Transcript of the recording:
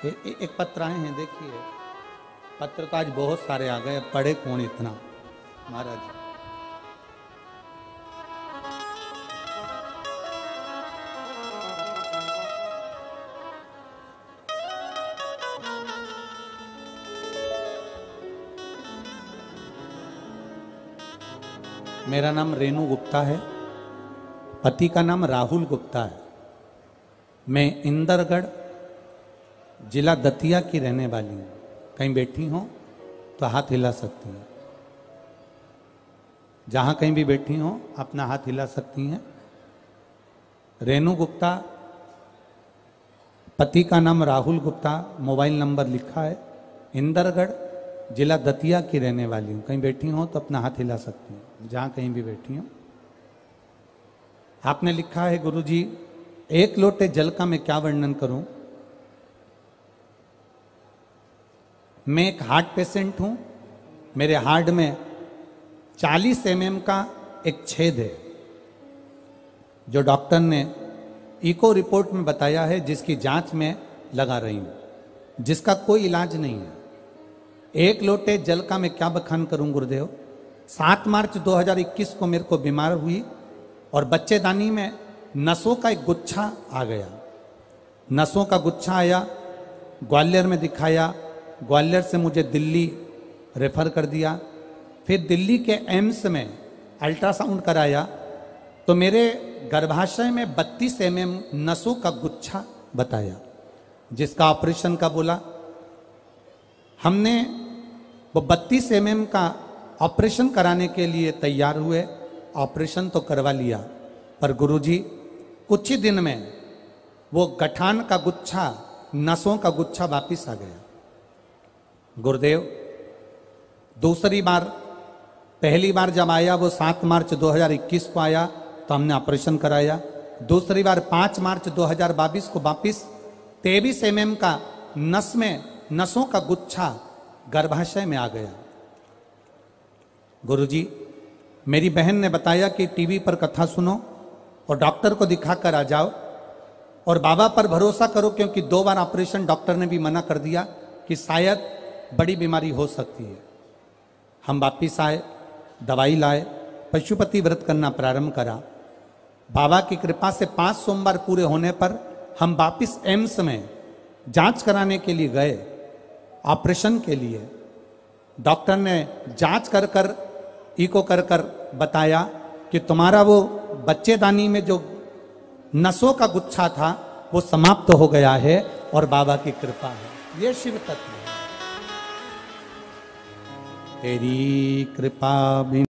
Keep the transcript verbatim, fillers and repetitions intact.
ए, ए, एक पत्र आए हैं, देखिए पत्र तो आज बहुत सारे आ गए, पढ़े कौन इतना महाराज। मेरा नाम रेणु गुप्ता है, पति का नाम राहुल गुप्ता है। मैं इंदरगढ़ जिला दतिया की रहने वाली हूँ। कहीं बैठी हो तो हाथ हिला सकती हैं, जहाँ कहीं भी बैठी हो अपना हाथ हिला सकती हैं। रेणु गुप्ता, पति का नाम राहुल गुप्ता, मोबाइल नंबर लिखा है, इंदरगढ़ जिला दतिया की रहने वाली हूँ। कहीं बैठी हो तो अपना हाथ हिला सकती हैं, जहाँ कहीं भी बैठी हो। आपने लिखा है, गुरुजी एक लोटे जल का मैं क्या वर्णन करूं। मैं एक हार्ट पेशेंट हूं, मेरे हार्ट में चालीस एम एम का एक छेद है, जो डॉक्टर ने इको रिपोर्ट में बताया है, जिसकी जांच में लगा रही हूं, जिसका कोई इलाज नहीं है। एक लोटे जल का मैं क्या बखान करूं गुरुदेव। सात मार्च दो हज़ार इक्कीस को मेरे को बीमार हुई और बच्चेदानी में नसों का एक गुच्छा आ गया। नसों का गुच्छा आया, ग्वालियर में दिखाया, ग्वालियर से मुझे दिल्ली रेफर कर दिया। फिर दिल्ली के एम्स में अल्ट्रासाउंड कराया तो मेरे गर्भाशय में बत्तीस एम एम नसों का गुच्छा बताया, जिसका ऑपरेशन का बोला। हमने वो बत्तीस एम एम का ऑपरेशन कराने के लिए तैयार हुए। ऑपरेशन तो करवा लिया, पर गुरुजी कुछ ही दिन में वो गठान का गुच्छा, नसों का गुच्छा वापिस आ गया। गुरुदेव दूसरी बार, पहली बार जब आया वो सात मार्च दो हज़ार इक्कीस को आया तो हमने ऑपरेशन कराया। दूसरी बार पाँच मार्च दो हज़ार बाईस को वापिस तेईस एम एम का नस में नसों का गुच्छा गर्भाशय में आ गया। गुरुजी मेरी बहन ने बताया कि टीवी पर कथा सुनो और डॉक्टर को दिखाकर आ जाओ और बाबा पर भरोसा करो, क्योंकि दो बार ऑपरेशन डॉक्टर ने भी मना कर दिया कि शायद बड़ी बीमारी हो सकती है। हम वापिस आए, दवाई लाए, पशुपति व्रत करना प्रारंभ करा। बाबा की कृपा से पांच सोमवार पूरे होने पर हम वापिस एम्स में जांच कराने के लिए गए, ऑपरेशन के लिए। डॉक्टर ने जांच कर कर इको कर कर बताया कि तुम्हारा वो बच्चेदानी में जो नसों का गुच्छा था वो समाप्त हो गया है और बाबा की कृपा है। ये शिव तत्व है। तेरी कृपा भी